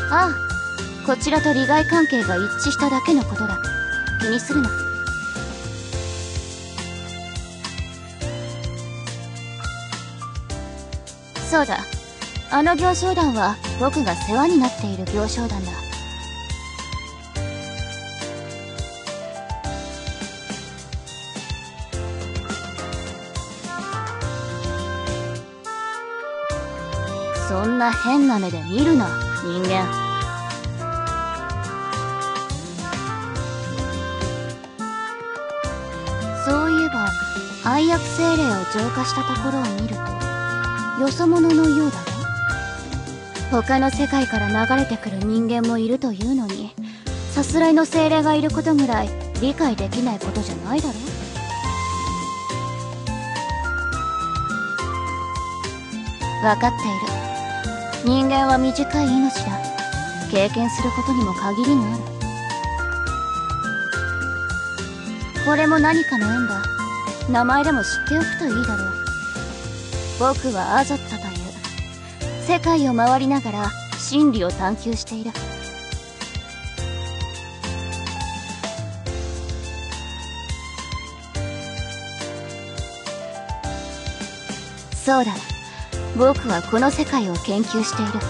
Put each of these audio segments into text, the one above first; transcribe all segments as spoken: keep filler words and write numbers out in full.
ああ、こちらと利害関係が一致しただけのことだ。気にするな。そうだ、あの行商団は僕が世話になっている行商団だ。そんな変な目で見るな、人間。そういえば愛薬精霊を浄化したところを見るとよそ者のようだが、他の世界から流れてくる人間もいるというのに、さすらいの精霊がいることぐらい理解できないことじゃないだろ。分かっている。人間は短い命だ。経験することにも限りがある。これも何かの縁だ。名前でも知っておくといいだろう。僕はアゾットという世界を回りながら真理を探求している。そうだ、僕はこの世界を研究している。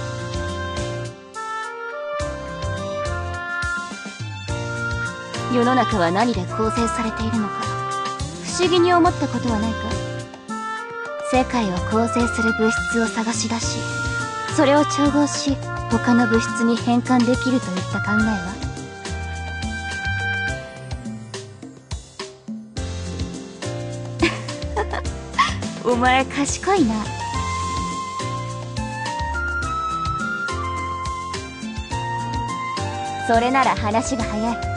世の中は何で構成されているのか、不思議に思ったことはないか。世界を構成する物質を探し出し、それを調合し他の物質に変換できるといった考えは。お前賢いな。それなら話が早い。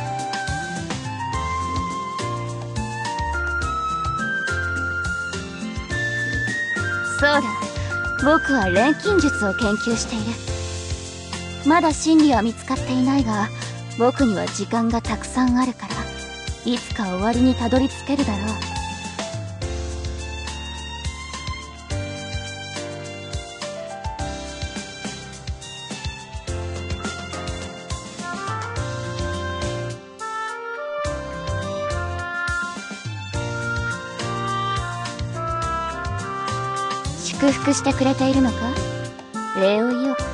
そうだ、僕は錬金術を研究している。まだ真理は見つかっていないが、僕には時間がたくさんあるから、いつか終わりにたどり着けるだろう。祝福してくれているのか？礼を言おう。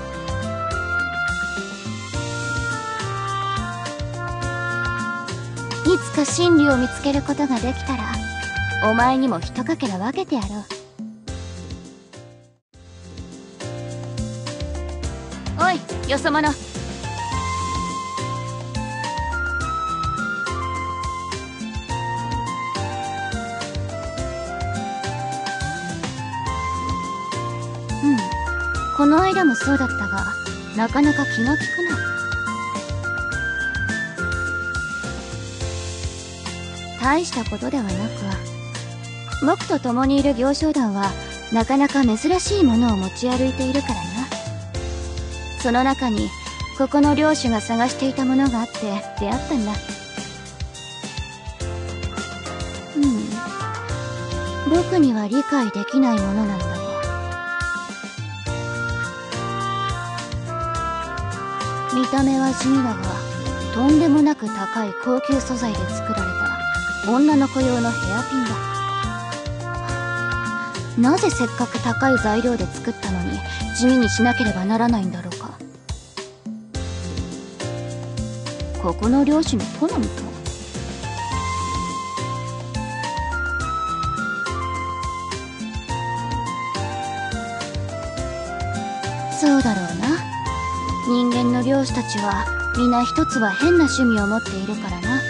いつか真理を見つけることができたら、お前にも一かけら分けてやろう。おい、よそ者。うん、この間もそうだったが、なかなか気が利くな。大したことではなく、僕と共にいる行商団はなかなか珍しいものを持ち歩いているからな。その中にここの領主が探していたものがあって出会ったんだ。うん、僕には理解できないものなんだが。見た目は地味だが、とんでもなく高い高級素材で作られた女の子用のヘアピンだ。なぜせっかく高い材料で作ったのに地味にしなければならないんだろうか。ここの領主の好みか。そうだろうな。人間の領主たちは皆一つは変な趣味を持っているからな。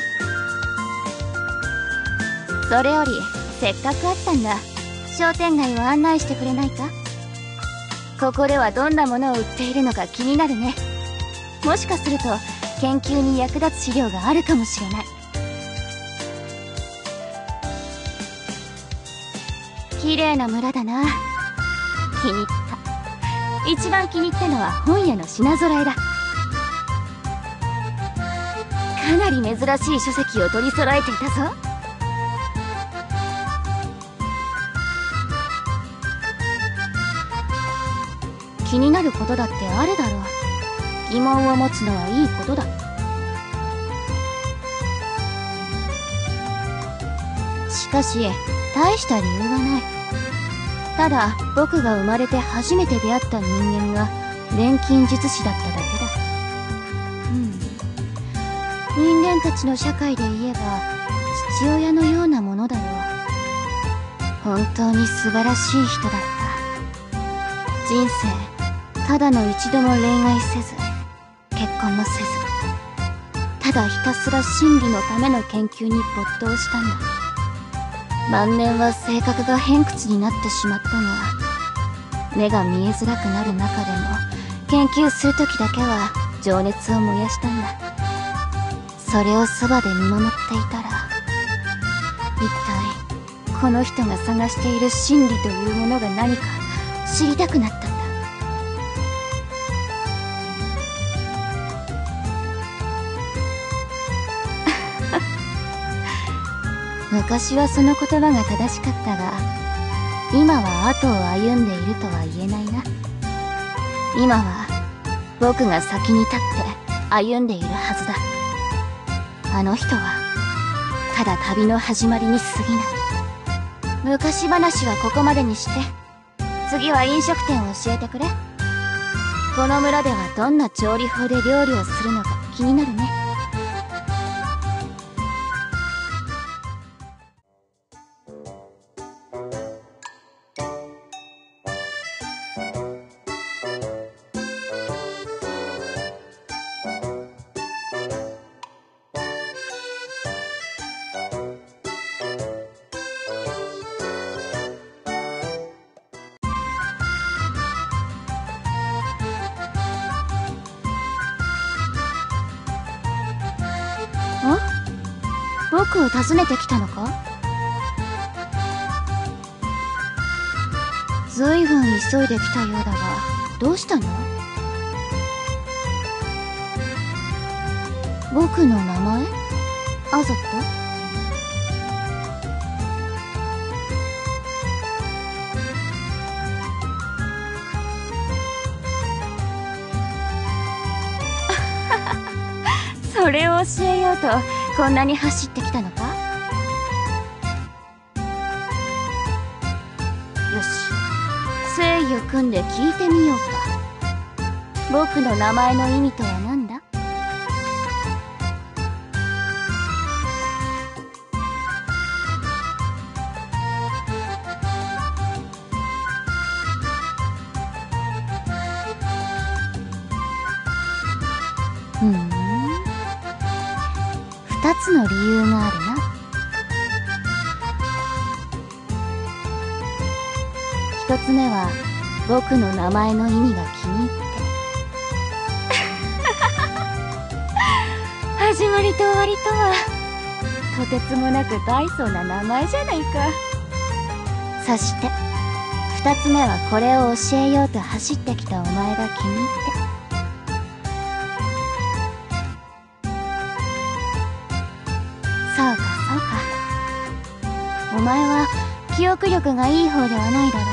それよりせっかくあったんだ。商店街を案内してくれないか？ここではどんなものを売っているのか気になるね。もしかすると研究に役立つ資料があるかもしれない。綺麗な村だな。気に入った。一番気に入ったのは本屋の品揃えだ。かなり珍しい書籍を取り揃えていたぞ。気になることだってあるだろう。 疑問を持つのはいいことだ。しかし大した理由はない。ただ僕が生まれて初めて出会った人間が錬金術師だっただけだ。うん、人間たちの社会で言えば父親のようなものだろう。本当に素晴らしい人だった。人生ただの一度も恋愛せず結婚もせず、ただひたすら真理のための研究に没頭したんだ。晩年は性格が偏屈になってしまったが、目が見えづらくなる中でも研究する時だけは情熱を燃やしたんだ。それをそばで見守っていたら、一体この人が探している真理というものが何か知りたくなったんだ。昔はその言葉が正しかったが、今は後を歩んでいるとは言えないな。今は僕が先に立って歩んでいるはずだ。あの人はただ旅の始まりに過ぎない。昔話はここまでにして、次は飲食店を教えてくれ。この村ではどんな調理法で料理をするのか気になるね。僕を訪ねてきたのか？ずいぶん急いできたようだが、どうしたの？僕の名前？アゾット？それを教えようとこんなに走ってきたのか？よし、誠意を組んで聞いてみようか。僕の名前の意味とは何だ？ふん、二つの理由があるな。一つ目は僕の名前の意味が気に入って始まりと終わりとはとてつもなく大層な名前じゃないか。そして二つ目はこれを教えようと走ってきたお前が気に入って。そうかそうか、お前は記憶力がいい方ではないだろ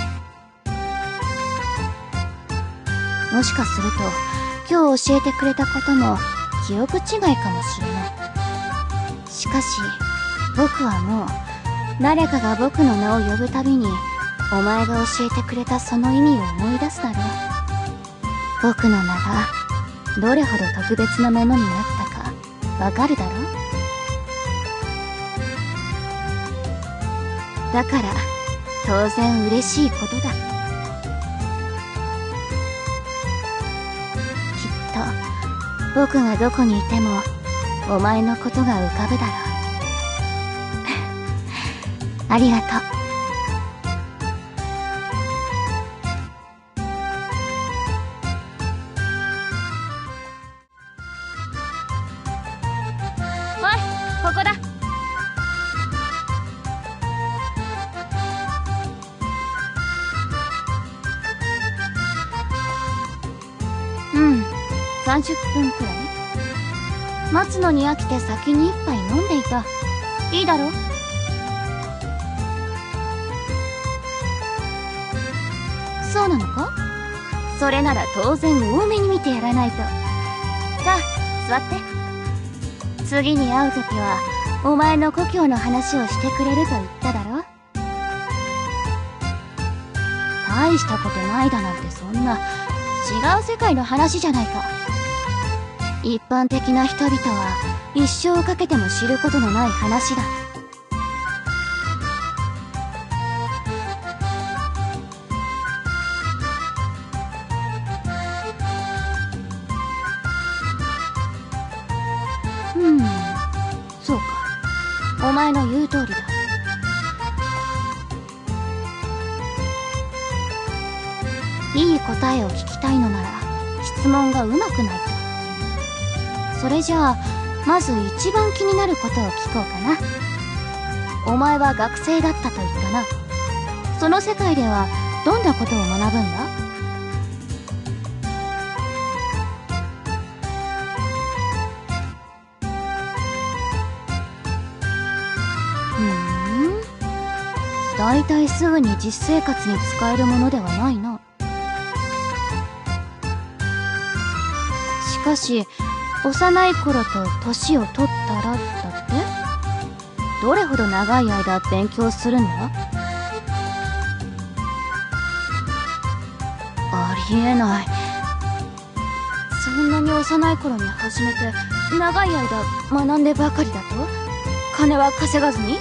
う。もしかすると今日教えてくれたことも記憶違いかもしれない。しかし僕はもう誰かが僕の名を呼ぶたびにお前が教えてくれたその意味を思い出すだろう。僕の名がどれほど特別なものになったかわかるだろう。だから当然嬉しいことだ。きっと僕がどこにいてもお前のことが浮かぶだろう。ありがとう。おい、ここだ。うん、さんじゅっぷんくらい。待つのに飽きて先に一杯飲んでいた。いいだろ？そうなのか？ それなら当然多めに見てやらないと。さあ座って。次に会う時はお前の故郷の話をしてくれると言っただろ。大したことないだなんて、そんな違う世界の話じゃないか。一般的な人々は一生かけても知ることのない話だ。うん、そうか。お前の言う通りだ。いい答えを聞きたいのなら質問がうまくないと。それじゃあまず一番気になることを聞こうかな。お前は学生だったと言ったな。その世界ではどんなことを学ぶんだ？ふーん、だいたいすぐに実生活に使えるものではないな。しかし幼い頃と年を取ったらだって、どれほど長い間勉強するんだ？ありえない。そんなに幼い頃に始めて長い間学んでばかりだと金は稼がずに？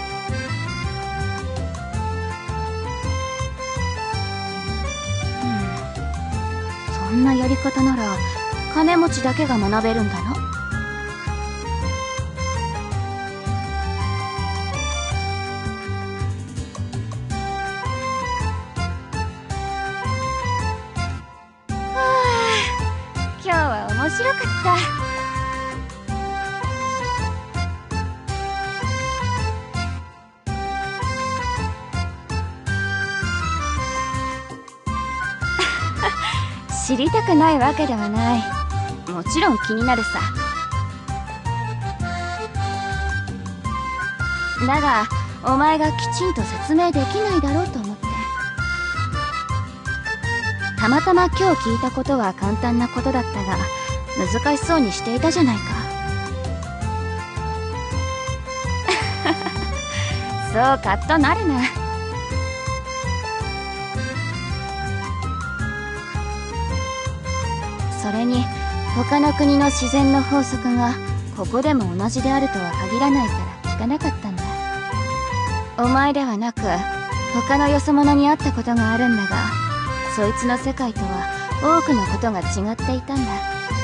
うん、そんなやり方なら金持ちだけが学べるんだな。はあ、今日は面白かった。知りたくないわけではない。もちろん気になるさ。だがお前がきちんと説明できないだろうと思って。たまたま今日聞いたことは簡単なことだったが難しそうにしていたじゃないか。そうカッとなるな。それに他の国の自然の法則がここでも同じであるとは限らないから聞かなかったんだ。お前ではなく他のよそ者に会ったことがあるんだが、そいつの世界とは多くのことが違っていたんだ。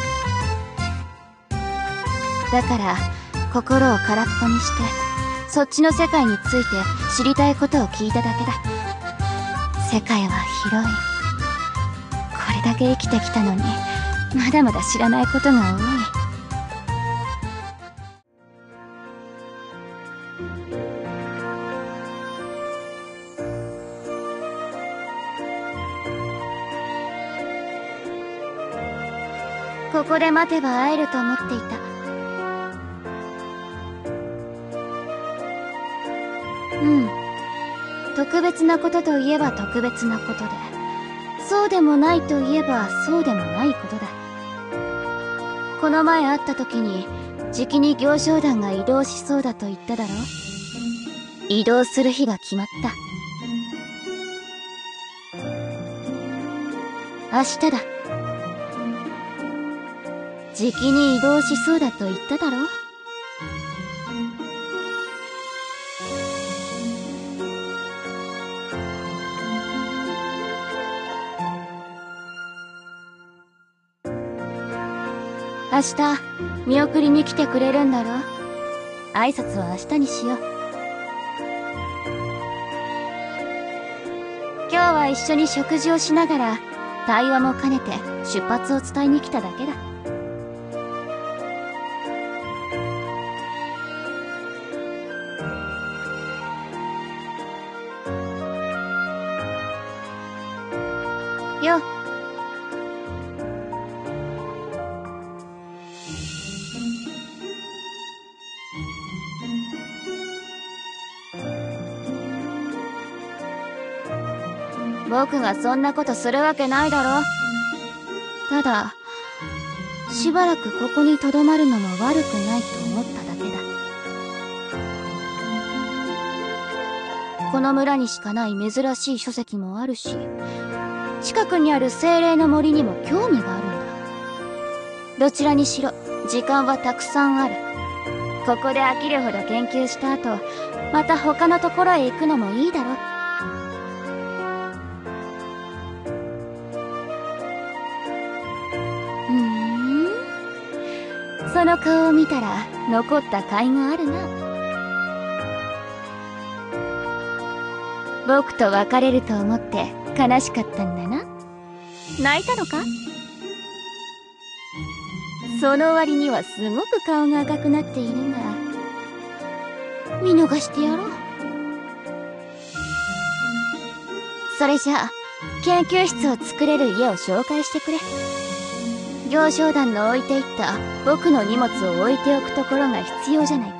だから心を空っぽにしてそっちの世界について知りたいことを聞いただけだ。世界は広い。これだけ生きてきたのにまだまだ知らないことが多い。ここで待てば会えると思っていた。うん。特別なことといえば特別なことで、そうでもないといえばそうでもないことだ。この前会った時にじきに行商団が移動しそうだと言っただろ。移動する日が決まった。明日だ。じきに移動しそうだと言っただろ。明日見送りに来てくれるんだろ。挨拶は明日にしよう。今日は一緒に食事をしながら対話も兼ねて出発を伝えに来ただけだ。よっ。僕がそんなことするわけないだろ。 ただしばらくここにとどまるのも悪くないと思っただけだ。この村にしかない珍しい書籍もあるし、近くにある精霊の森にも興味があるんだ。どちらにしろ時間はたくさんある。ここで飽きるほど研究した後、また他のところへ行くのもいいだろう。ふーん、その顔を見たら残った甲斐があるな。僕と別れると思って悲しかったんだな。泣いたのか？その割にはすごく顔が赤くなっているが、見逃してやろう。それじゃあ研究室を作れる家を紹介してくれ。行商団の置いていった僕の荷物を置いておくところが必要じゃないか。